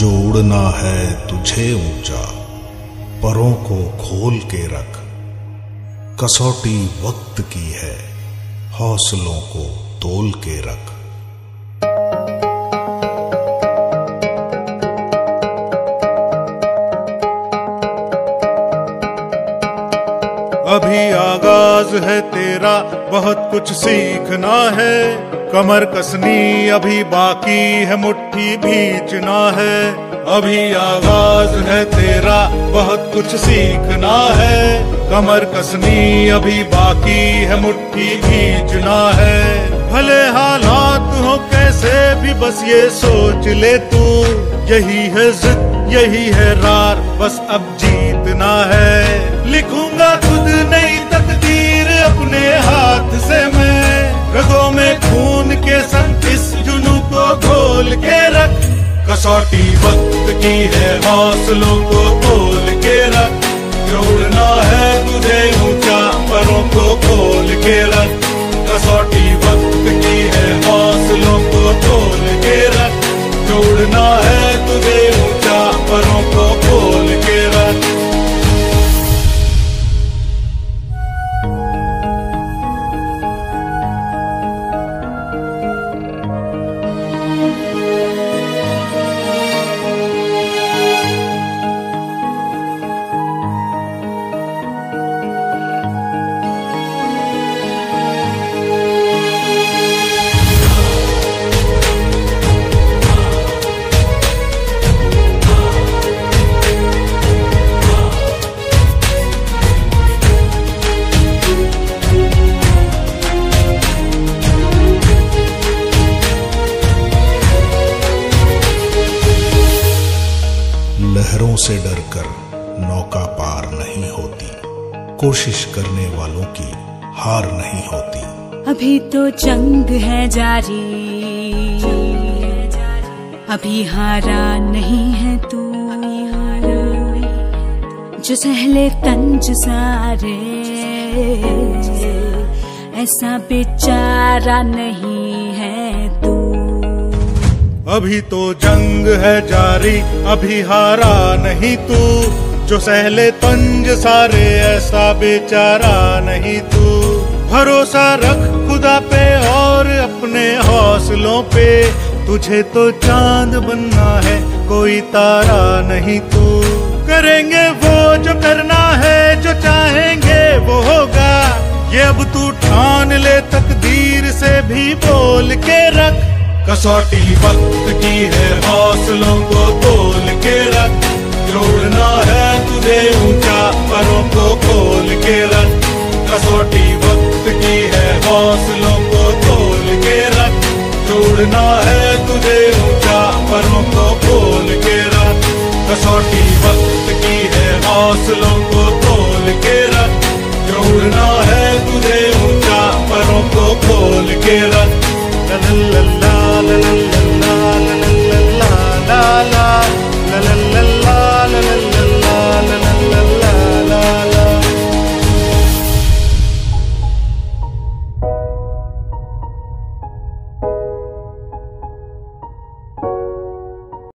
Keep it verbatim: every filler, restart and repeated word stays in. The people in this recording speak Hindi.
जो उड़ना है तुझे ऊंचा, परों को खोल के रख। कसौटी वक्त की है, हौसलों को तोल के रख। अभी आगाज है तेरा, बहुत कुछ सीखना है। कमर कसनी अभी बाकी है, मुट्ठी भींचना है। अभी आगाज है तेरा, बहुत कुछ सीखना है। कमर कसनी अभी बाकी है, मुट्ठी भींचना है। भले हालात हो कैसे भी, बस ये सोच ले तू, यही है जिद यही है रार, बस अब जीतना है। लिखूंगा खुद नई तकदीर अपने हाथ से मैं, रगों में खून के संग इस जुनून को घोल के रख। कसौटी वक्त की है, हौसलों को तोल के रख। जोड़ना है तुझे ऊंचा, परों को खोल के रख। कसौटी वक्त की है, हौसलों को तोल के रख। जोड़ना है तुझे ऊंचा, परों को खोल के रख। लहरों से डरकर नौका पार नहीं होती, कोशिश करने वालों की हार नहीं होती। अभी तो जंग है जारी, अभी हारा नहीं है तू। जो सहले तंज सारे, ऐसा बेचारा नहीं है तू। अभी तो जंग है जारी, अभी हारा नहीं तू। जो सहले तंज सारे, ऐसा बेचारा नहीं तू। भरोसा रख खुदा पे और अपने हौसलों पे, तुझे तो चांद बनना है, कोई तारा नहीं तू। करेंगे वो जो करना है, जो चाहेंगे वो होगा। ये अब तू ठान ले, तकदीर से भी बोल के रख। कसौटी वक्त की है, हौसलों को तोल के रख। जोड़ना है तुझे ऊंचा, परों को खोल के रख। कसौटी वक्त की है, हौसलों को तोल के रख। जोड़ना है तुझे ऊंचा, परों को खोल के रख। कसौटी वक्त की है, हौसलों को तोल के रख। जोड़ना है तुझे ऊंचा, परों को खोल के रख। ला ला ला ला ला ला ला ला ला ला ला।